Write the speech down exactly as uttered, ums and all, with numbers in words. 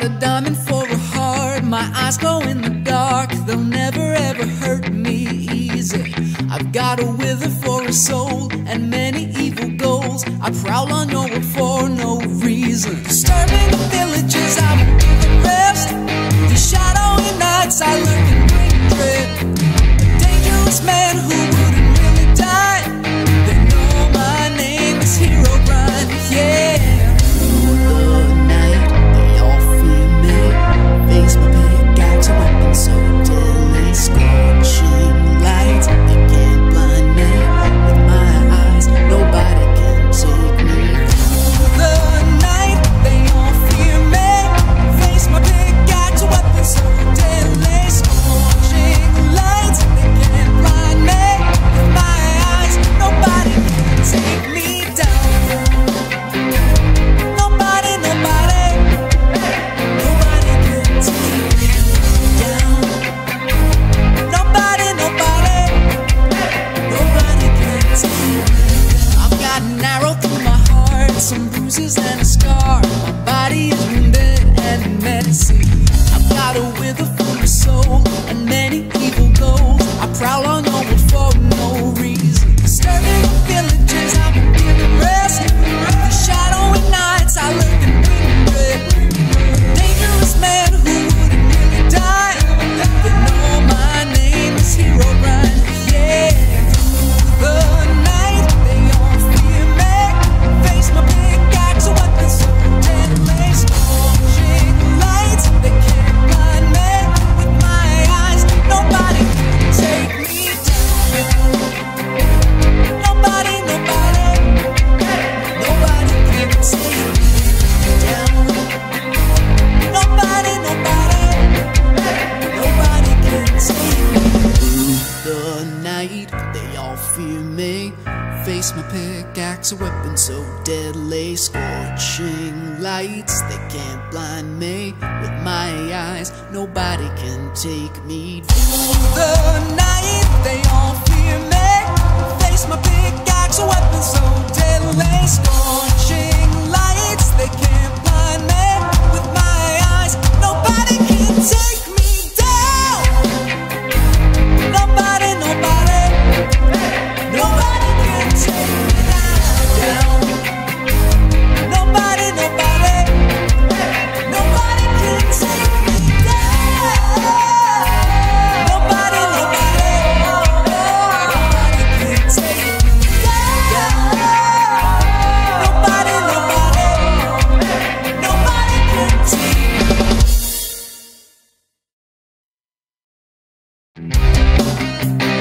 got a diamond for a heart, my eyes glow in the dark, they'll never ever hurt me easy. I've got a wither for a soul and many evil goals. I prowl on your world for no reason. Disturbing the villages, I will give it rest. These shadowy nights I lurk and bring dread. A dangerous man who wouldn't really die. They know my name is Herobrine, yeah. Through the night, they all fear me. Face my pickaxe, a weapon so deadly. Scorching lights, they can't blind me. With my eyes, nobody can take me. Through the night, they all fear me. Face my pickaxe, a weapon so deadly. Scorching lights, they can't blind me. With my eyes, nobody can take me down. Nobody, nobody, nobody can take me down. Nobody, nobody, nobody can take me down. I've got an arrow through my heart, some bruises and a scar. My body is wounded and menacing. I've got a wither for a soul and many evil goals. I prowl on your world for no reason. Disturbing the villages, I will give it rest. The shadowy nights, I lurk and bring dread. A dangerous man who wouldn't really die. They know my name is Herobrine, yeah. Through the night, they all fear me. Face my pickaxe, a weapon so deadly. Scorching lights, they can't blind me. With my eyes, nobody can take me down. Nobody, nobody, nobody can take me down. Nobody, nobody, nobody can take me. Through the night, they all fear me. Face my pickaxe, a weapon so deadly. Scorching lights, they can't blind me. With my eyes, nobody can take me. Through the night, they all fear me. Face my pickaxe, a weapon so deadly. Scorching lights, they can't blind me. With my eyes, nobody can take me down. Nobody, nobody, nobody can take me down. Nobody, nobody, nobody can take me down. Nobody, nobody, nobody can take me down. Nobody, nobody, nobody can take me down.